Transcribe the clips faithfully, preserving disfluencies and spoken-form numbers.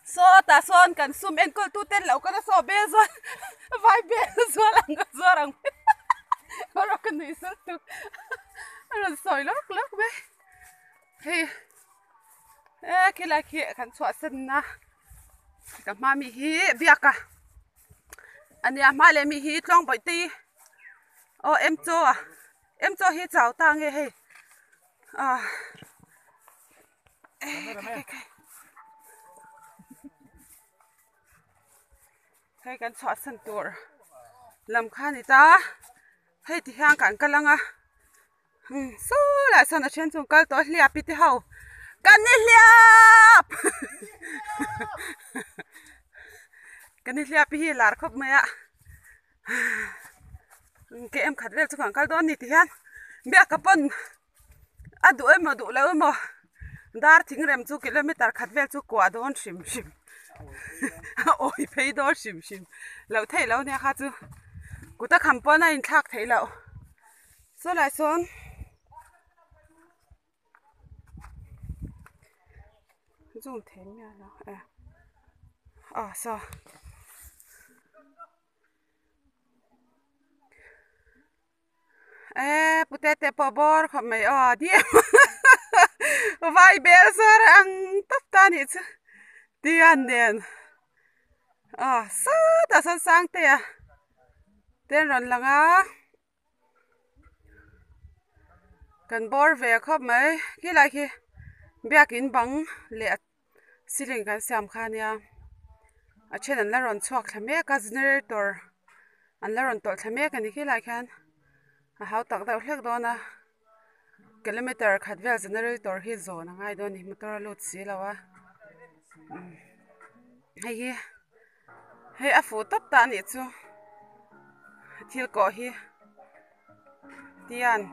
so ta son kan sum en kol tu ten lo kan so be zo vai be zo lang zo rang ro kan ni so tu ro soi lok lok be hey eh ke la ki kan so sen na ka ma mi hi biaka ania ma le mi hi tlong boi ti o em cho à em cho hi chào ta nghe hey à hayกันชอดสันตัวลำค้านี่จ้าให้ที่ห้างกันกันลังอ่ะสู้หลายสนเช่นจงกันตัวเลียปิดที่เฮากันนี่เลียบกันนี่เลียบพี่หลานครบไหมอ่ะเกมขัดเร็วจุกันกันตัวนี่ที่ห้างเบียกกับปนอะดูเอ็มดูแล้วเอ็มดาร์ทิ้งเร็มจุกิโลเมตรขัดเร็วจุกว่าโดนชิมชิมโอ้ยเพย์ดอชิมชิมเราเทแล้วเนี่ยค่ะจูกูตะคำป้อนอินทักเทแล้วส่วนไรส่วนจุ่มเทเนี่ยแล้วเอออ๋อส่วนเอ๊ะปุตเตเตปอบอร์เขาไม่อ๋อเดียวไวเบลส์รังตับตานิดเดียนเดียนอ๋อสุดแต่สังสังเตียเตียนรันลังอ่ะกันบอร์เวะครับไหมกี่ไรกี่เบียกินบังเละสิลิงกันสามขานี่อ่ะเช่นอันละรันชวกทำเมกกับเจเนเรเตอร์อันละรันตัวทำเมกันนี่กี่ไรกันอ่ะเขาตักแต่เล็กโดนนะกิโลเมตรขัดเวลเจเนเรเตอร์ฮิโซนะง่ายโดนนี่มอเตอร์ลุดสีแล้ววะเฮ้ยเฮ้ยอาฟูตับตานี่จูทิลก่อฮีเตียน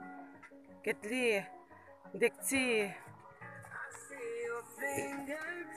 เกตลี่เด็กจี